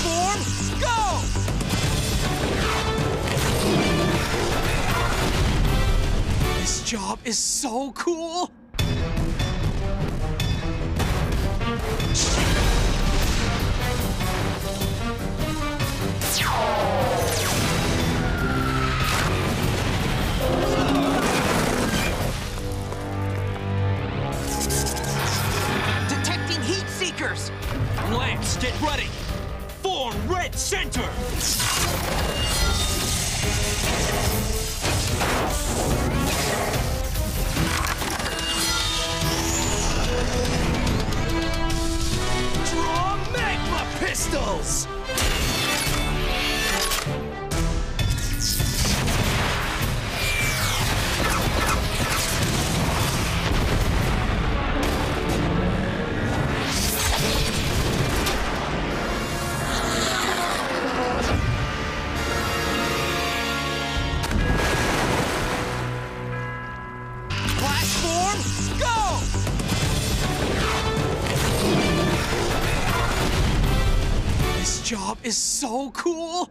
form, go! This job is so cool! Detecting heat seekers! Lance, get ready! Form red center! Draw magma pistols! Flash form, go! This job is so cool!